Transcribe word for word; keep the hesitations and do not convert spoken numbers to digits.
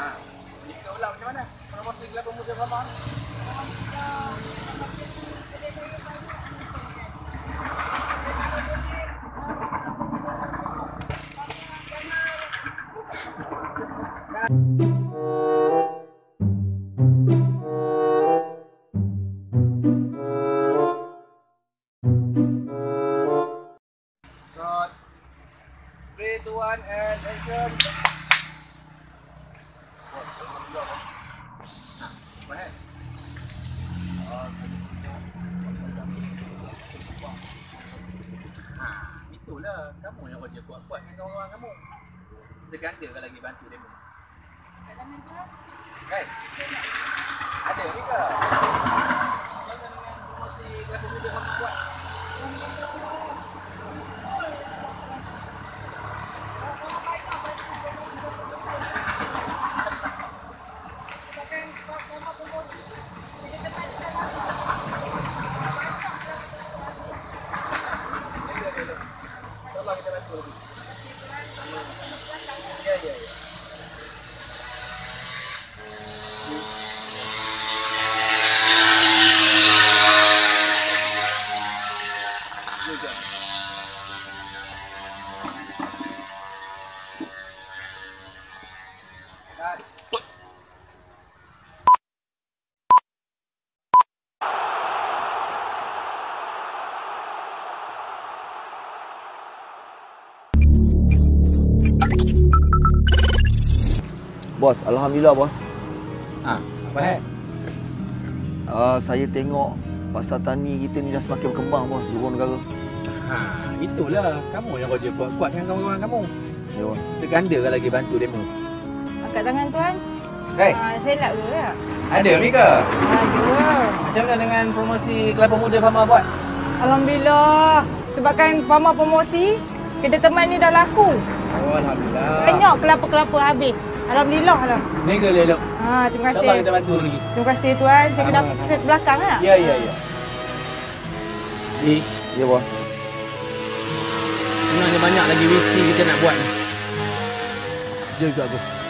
Ha. Jadi kita ulang macam mana? Promosi kelapa muda Fama. three, two, one, and action. Itulah, kamu yang kerja kuat-kuat dengan kawan-kawan kamu. Kita ganda kan lagi bantu demo. Kan? Ada ni ke? Macam mana dengan promosi kelapa muda kamu buat? Ya, ya, ya. Bos, alhamdulillah bos. Ha, apa hal? Uh, saya tengok pasar tani kita ni dah semakin berkembang bos di luar negara. Ha, itulah kamu yang kerja kuat-kuat dengan kawan-kawan kamu. Ya bos. Kita ganda kan lagi bantu demo. Angkat tangan tuan. Hai. Ha, saya lap dulu ya. Ada ni ke? Ada. Macam mana dengan promosi kelapa muda Fama buat? Alhamdulillah. Sebabkan Fama promosi, kedai teman ni dah laku. Oh, alhamdulillah. Banyak kelapa-kelapa habis. Alhamdulillah lah. Nego elok. Ha, terima kasih. InsyaAllah kita bantu lagi. Terima kasih tuan. Saya kena ke belakang tak? Ya, ya, ya. Ni, Ya bos. sebenarnya banyak lagi wisi kita nak buat ni. Jom ikut aku.